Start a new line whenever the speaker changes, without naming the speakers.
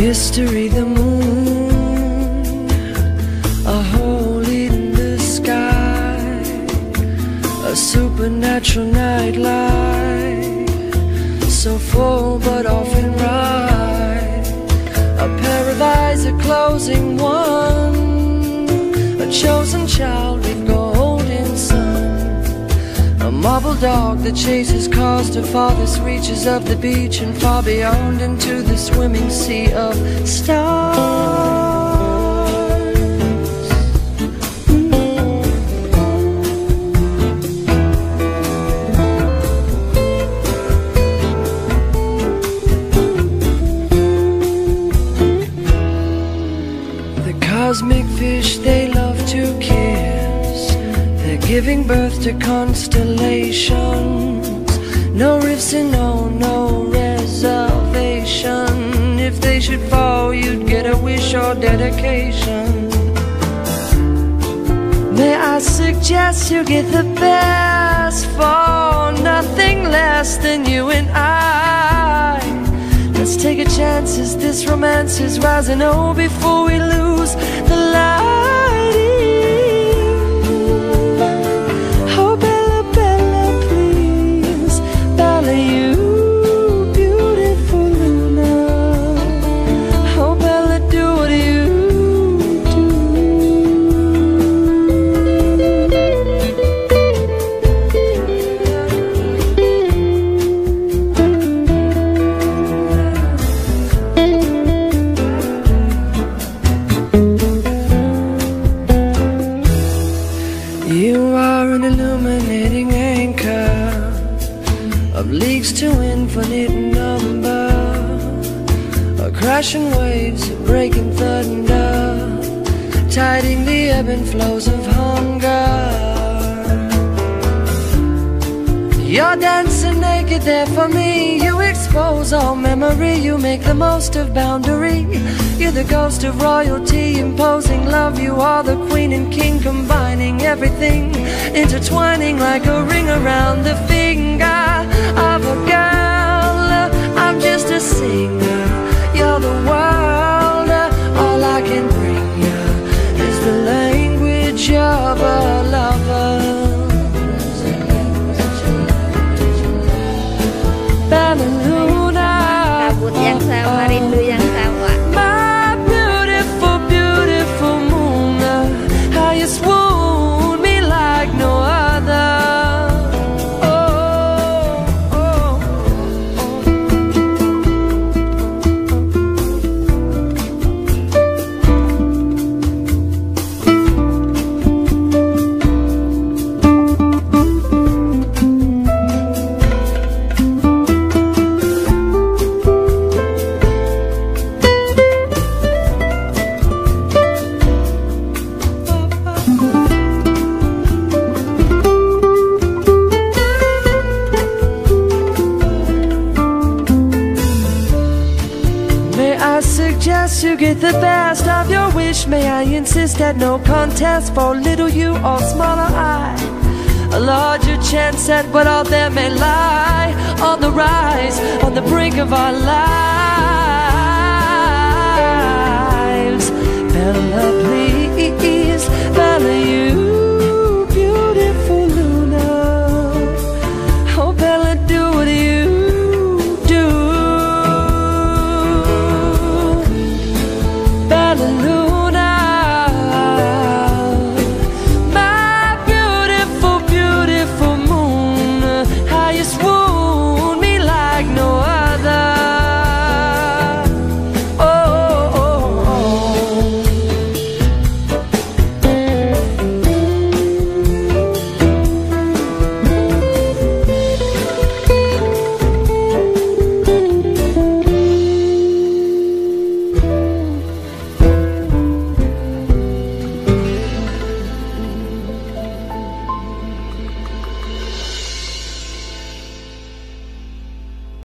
Mystery, the moon, a hole in the sky, a supernatural nightlight, so full but often right, a pair of eyes, a closing one, a chosen child with golden sun, a marble dog that chases cars to farthest reaches of the beach and far beyond into the swimming sea of stars. The cosmic fish, they love to kiss. They're giving birth to constellations. No rifts and no reservation. If they should fall, you'd get a wish or dedication. May I suggest you get the best for nothing less than you and I. Let's take a chance as this romance is rising. Oh, before we lose the lighting. Oh, Bella, Bella, please, Bella, you beautiful Luna. Oh, Bella, do what you do. You are an illuminating anchor of leagues to infinite number, a crashing waves, a breaking thunder, tiding the ebb and flows of hunger. You're dancing naked there for me. You expose all memory. You make the most of boundary. You're the ghost of royalty, imposing love. You are the queen and king, combining everything, intertwining like a ring around the finger of a girl. I'm just a singer. You're the world. All I can bring you is the language of a lover.
Kabut yang sama, rindu yang sama.
My beautiful, beautiful moon, how you swoon me like no other. Oh, oh, suggest you get the best of your wish. May I insist that no contest for little you or smaller I, a larger chance at what all there may lie, on the rise, on the brink of our lives.